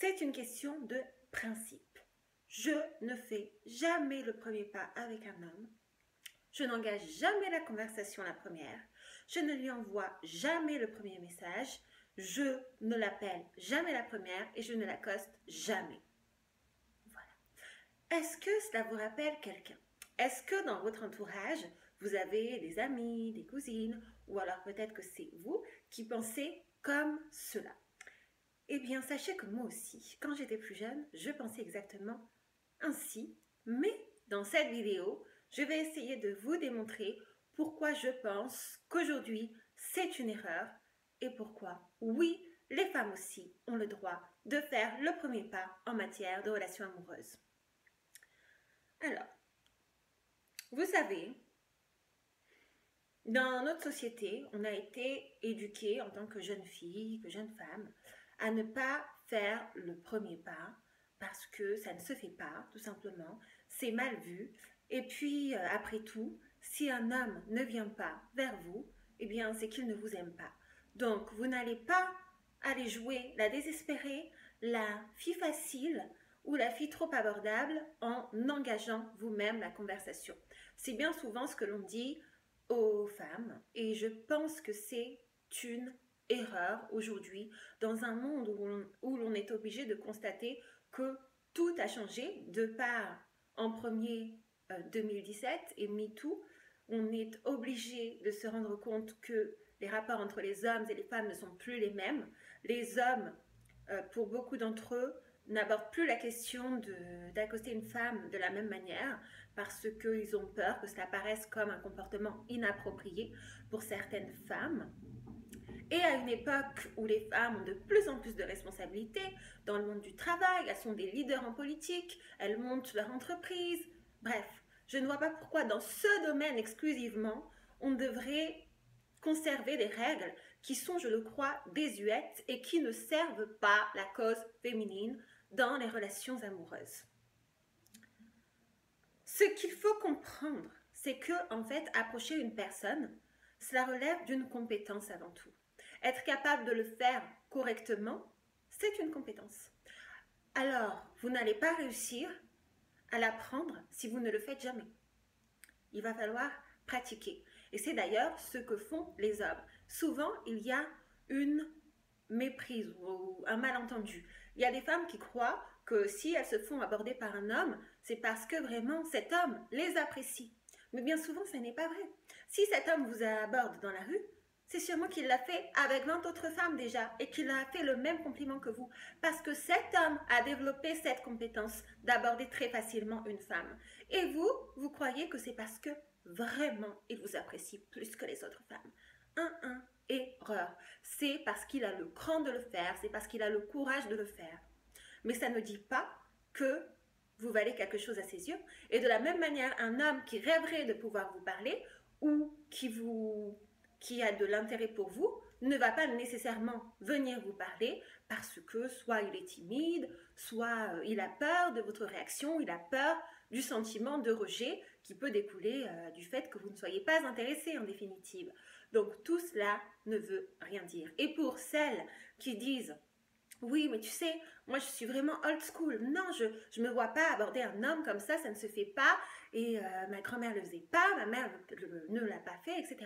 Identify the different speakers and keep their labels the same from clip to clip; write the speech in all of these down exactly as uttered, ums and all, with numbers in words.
Speaker 1: C'est une question de principe. Je ne fais jamais le premier pas avec un homme. Je n'engage jamais la conversation la première. Je ne lui envoie jamais le premier message. Je ne l'appelle jamais la première et je ne l'accoste jamais. Voilà. Est-ce que cela vous rappelle quelqu'un? Est-ce que dans votre entourage, vous avez des amis, des cousines, ou alors peut-être que c'est vous qui pensez comme cela? Eh bien, sachez que moi aussi, quand j'étais plus jeune, je pensais exactement ainsi, mais dans cette vidéo, je vais essayer de vous démontrer pourquoi je pense qu'aujourd'hui, c'est une erreur et pourquoi, oui, les femmes aussi ont le droit de faire le premier pas en matière de relations amoureuses. Alors, vous savez, dans notre société, on a été éduqués en tant que jeune fille, que jeune femme, à ne pas faire le premier pas parce que ça ne se fait pas, tout simplement. C'est mal vu. Et puis, euh, après tout, si un homme ne vient pas vers vous, eh bien, c'est qu'il ne vous aime pas. Donc, vous n'allez pas aller jouer la désespérée, la fille facile ou la fille trop abordable en engageant vous-même la conversation. C'est bien souvent ce que l'on dit aux femmes et je pense que c'est une erreur aujourd'hui dans un monde où l'on est obligé de constater que tout a changé de par en premier euh, deux mille dix-sept et MeToo. On est obligé de se rendre compte que les rapports entre les hommes et les femmes ne sont plus les mêmes. Les hommes, euh, pour beaucoup d'entre eux, n'abordent plus la question d'accoster une femme de la même manière parce qu'ils ont peur que cela paraisse comme un comportement inapproprié pour certaines femmes. Et à une époque où les femmes ont de plus en plus de responsabilités dans le monde du travail, elles sont des leaders en politique, elles montent leur entreprise. Bref, je ne vois pas pourquoi dans ce domaine exclusivement, on devrait conserver des règles qui sont, je le crois, désuètes et qui ne servent pas la cause féminine dans les relations amoureuses. Ce qu'il faut comprendre, c'est que, en fait, approcher une personne, cela relève d'une compétence avant tout. Être capable de le faire correctement, c'est une compétence. Alors, vous n'allez pas réussir à l'apprendre si vous ne le faites jamais. Il va falloir pratiquer. Et c'est d'ailleurs ce que font les hommes. Souvent, il y a une méprise ou un malentendu. Il y a des femmes qui croient que si elles se font aborder par un homme, c'est parce que vraiment cet homme les apprécie. Mais bien souvent, ce n'est pas vrai. Si cet homme vous aborde dans la rue, c'est sûrement qu'il l'a fait avec vingt autres femmes déjà et qu'il a fait le même compliment que vous. Parce que cet homme a développé cette compétence d'aborder très facilement une femme. Et vous, vous croyez que c'est parce que vraiment il vous apprécie plus que les autres femmes. Un, un, erreur. C'est parce qu'il a le cran de le faire, c'est parce qu'il a le courage de le faire. Mais ça ne dit pas que vous valez quelque chose à ses yeux. Et de la même manière, un homme qui rêverait de pouvoir vous parler ou qui vous... qui a de l'intérêt pour vous, ne va pas nécessairement venir vous parler parce que soit il est timide, soit il a peur de votre réaction, il a peur du sentiment de rejet qui peut découler euh, du fait que vous ne soyez pas intéressé en définitive. Donc tout cela ne veut rien dire. Et pour celles qui disent « Oui, mais tu sais, moi je suis vraiment old school. Non, je ne me vois pas aborder un homme comme ça, ça ne se fait pas. Et euh, ma grand-mère ne le faisait pas, ma mère ne l'a pas fait, et cetera »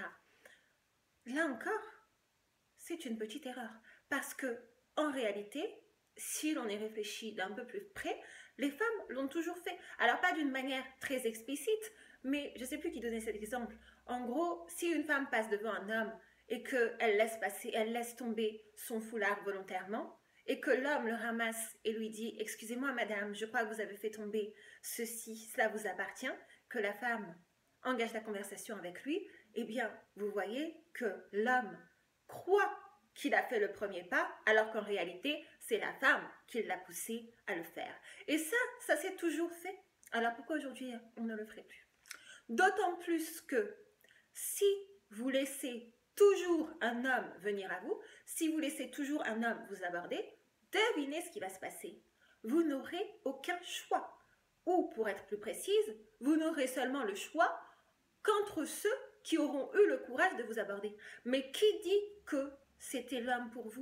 Speaker 1: Là encore, c'est une petite erreur. Parce que, en réalité, si l'on y réfléchit d'un peu plus près, les femmes l'ont toujours fait. Alors, pas d'une manière très explicite, mais je ne sais plus qui donnait cet exemple. En gros, si une femme passe devant un homme et qu'elle laisse passer, elle laisse tomber son foulard volontairement, et que l'homme le ramasse et lui dit « Excusez-moi, madame, je crois que vous avez fait tomber ceci, cela vous appartient », que la femme engage la conversation avec lui, eh bien, vous voyez que l'homme croit qu'il a fait le premier pas, alors qu'en réalité, c'est la femme qui l'a poussé à le faire. Et ça, ça s'est toujours fait. Alors pourquoi aujourd'hui, on ne le ferait plus? D'autant plus que si vous laissez toujours un homme venir à vous, si vous laissez toujours un homme vous aborder, devinez ce qui va se passer. Vous n'aurez aucun choix. Ou, pour être plus précise, vous n'aurez seulement le choix qu'entre ceux qui auront eu le courage de vous aborder. Mais qui dit que c'était l'homme pour vous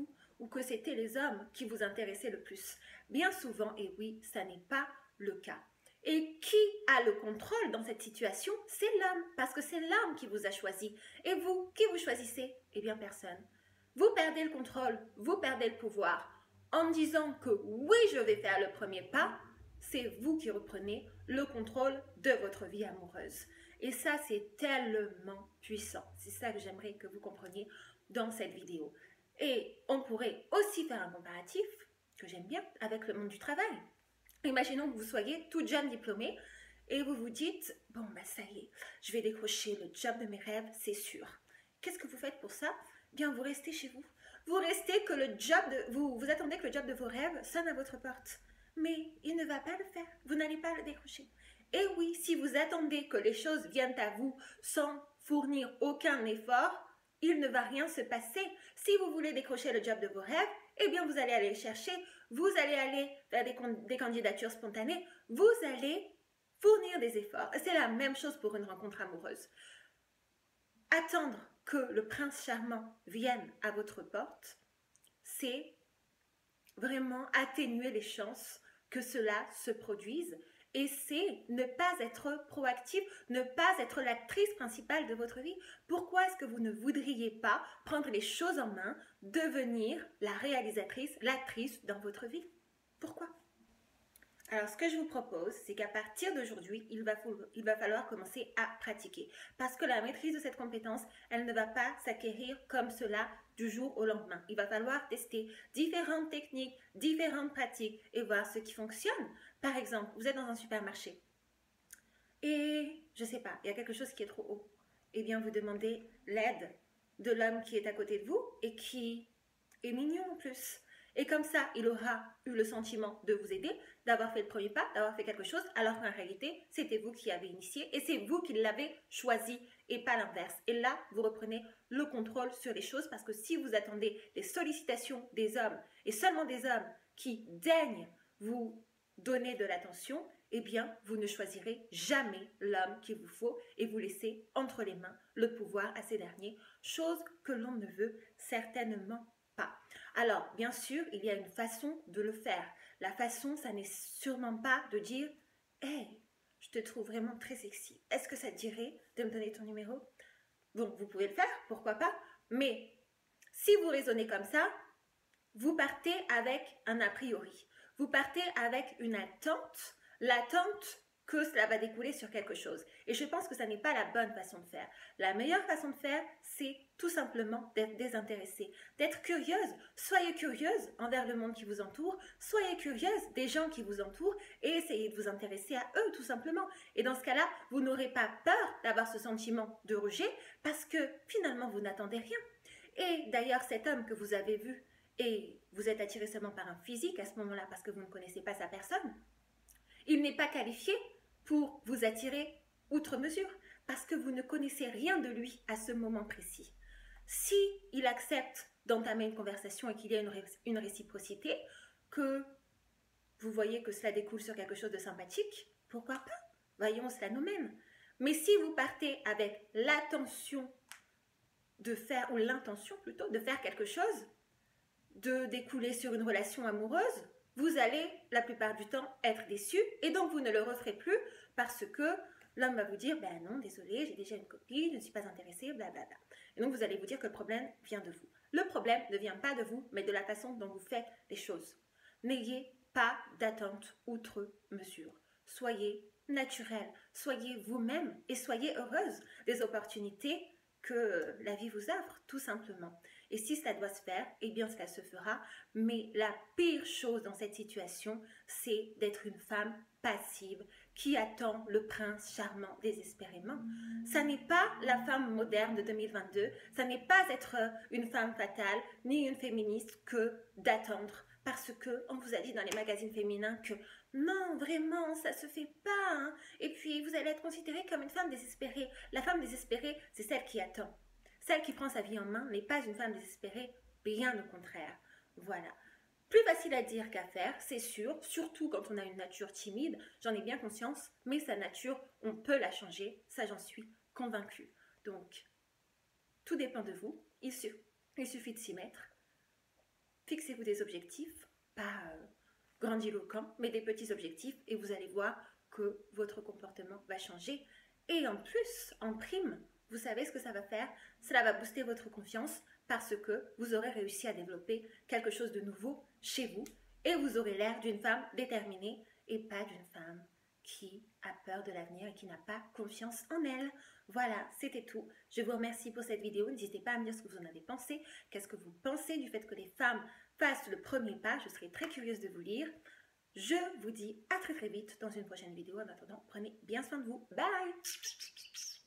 Speaker 1: ou que c'était les hommes qui vous intéressaient le plus. Bien souvent, et oui, ça n'est pas le cas. Et qui a le contrôle dans cette situation? C'est l'homme, parce que c'est l'homme qui vous a choisi. Et vous, qui vous choisissez? Eh bien, personne. Vous perdez le contrôle, vous perdez le pouvoir. En disant que oui, je vais faire le premier pas, c'est vous qui reprenez le contrôle de votre vie amoureuse. Et ça, c'est tellement puissant. C'est ça que j'aimerais que vous compreniez dans cette vidéo. Et on pourrait aussi faire un comparatif, que j'aime bien, avec le monde du travail. Imaginons que vous soyez toute jeune diplômée et vous vous dites, bon, bah ça y est, je vais décrocher le job de mes rêves, c'est sûr. Qu'est-ce que vous faites pour ça? Bien, vous restez chez vous. Vous restez que le job de, vous, vous attendez que le job de vos rêves sonne à votre porte. Mais il ne va pas le faire. Vous n'allez pas le décrocher. Et oui, si vous attendez que les choses viennent à vous sans fournir aucun effort, il ne va rien se passer. Si vous voulez décrocher le job de vos rêves, eh bien vous allez aller le chercher, vous allez aller faire des, des candidatures spontanées, vous allez fournir des efforts. C'est la même chose pour une rencontre amoureuse. Attendre que le prince charmant vienne à votre porte, c'est vraiment atténuer les chances que cela se produise. Et c'est ne pas être proactif, ne pas être l'actrice principale de votre vie. Pourquoi est-ce que vous ne voudriez pas prendre les choses en main, devenir la réalisatrice, l'actrice dans votre vie? Pourquoi? Alors, ce que je vous propose, c'est qu'à partir d'aujourd'hui, il va, il va falloir commencer à pratiquer. Parce que la maîtrise de cette compétence, elle ne va pas s'acquérir comme cela du jour au lendemain. Il va falloir tester différentes techniques, différentes pratiques et voir ce qui fonctionne. Par exemple, vous êtes dans un supermarché et, je ne sais pas, il y a quelque chose qui est trop haut. Eh bien, vous demandez l'aide de l'homme qui est à côté de vous et qui est mignon en plus. Et comme ça, il aura eu le sentiment de vous aider, d'avoir fait le premier pas, d'avoir fait quelque chose, alors qu'en réalité, c'était vous qui avez initié et c'est vous qui l'avez choisi et pas l'inverse. Et là, vous reprenez le contrôle sur les choses parce que si vous attendez les sollicitations des hommes et seulement des hommes qui daignent vous donner de l'attention, eh bien, vous ne choisirez jamais l'homme qu'il vous faut et vous laissez entre les mains le pouvoir à ces derniers, chose que l'on ne veut certainement pas. Alors, bien sûr, il y a une façon de le faire. La façon, ça n'est sûrement pas de dire « Hey, je te trouve vraiment très sexy. Est-ce que ça te dirait de me donner ton numéro ?» Bon, vous pouvez le faire, pourquoi pas, mais si vous raisonnez comme ça, vous partez avec un a priori. Vous partez avec une attente, l'attente que cela va découler sur quelque chose. Et je pense que ça n'est pas la bonne façon de faire. La meilleure façon de faire, c'est tout simplement d'être désintéressée, d'être curieuse. Soyez curieuse envers le monde qui vous entoure, soyez curieuse des gens qui vous entourent et essayez de vous intéresser à eux tout simplement. Et dans ce cas-là, vous n'aurez pas peur d'avoir ce sentiment de rejet parce que finalement, vous n'attendez rien. Et d'ailleurs, cet homme que vous avez vu et vous êtes attiré seulement par un physique à ce moment-là parce que vous ne connaissez pas sa personne, il n'est pas qualifié pour vous attirer outre mesure parce que vous ne connaissez rien de lui à ce moment précis. Si il accepte d'entamer une conversation et qu'il y a une, ré une réciprocité, que vous voyez que cela découle sur quelque chose de sympathique, pourquoi pas? Voyons, cela nous mène. Mais si vous partez avec l'attention de faire, ou l'intention plutôt, de faire quelque chose, de découler sur une relation amoureuse, vous allez la plupart du temps être déçu et donc vous ne le referez plus parce que l'homme va vous dire ben non, désolé, j'ai déjà une copine, je ne suis pas intéressée, blablabla. Et donc vous allez vous dire que le problème vient de vous. Le problème ne vient pas de vous, mais de la façon dont vous faites les choses. N'ayez pas d'attente outre mesure. Soyez naturel, soyez vous-même et soyez heureuse des opportunités que la vie vous offre, tout simplement. Et si cela doit se faire, eh bien cela se fera. Mais la pire chose dans cette situation, c'est d'être une femme passive qui attend le prince charmant désespérément. Ça n'est pas la femme moderne de deux mille vingt-deux, ça n'est pas être une femme fatale, ni une féministe que d'attendre. Parce que on vous a dit dans les magazines féminins que non, vraiment, ça se fait pas. Hein. Et puis, vous allez être considérée comme une femme désespérée. La femme désespérée, c'est celle qui attend. Celle qui prend sa vie en main n'est pas une femme désespérée, bien au contraire. Voilà. Plus facile à dire qu'à faire, c'est sûr, surtout quand on a une nature timide, j'en ai bien conscience, mais sa nature, on peut la changer, ça j'en suis convaincue. Donc, tout dépend de vous, il, su il suffit de s'y mettre. Fixez-vous des objectifs, pas euh, grandiloquents, mais des petits objectifs et vous allez voir que votre comportement va changer. Et en plus, en prime, vous savez ce que ça va faire? Cela va booster votre confiance parce que vous aurez réussi à développer quelque chose de nouveau chez vous et vous aurez l'air d'une femme déterminée et pas d'une femme qui a peur de l'avenir et qui n'a pas confiance en elle. Voilà, c'était tout. Je vous remercie pour cette vidéo. N'hésitez pas à me dire ce que vous en avez pensé. Qu'est-ce que vous pensez du fait que les femmes fassent le premier pas? Je serai très curieuse de vous lire. Je vous dis à très très vite dans une prochaine vidéo. En attendant, prenez bien soin de vous. Bye!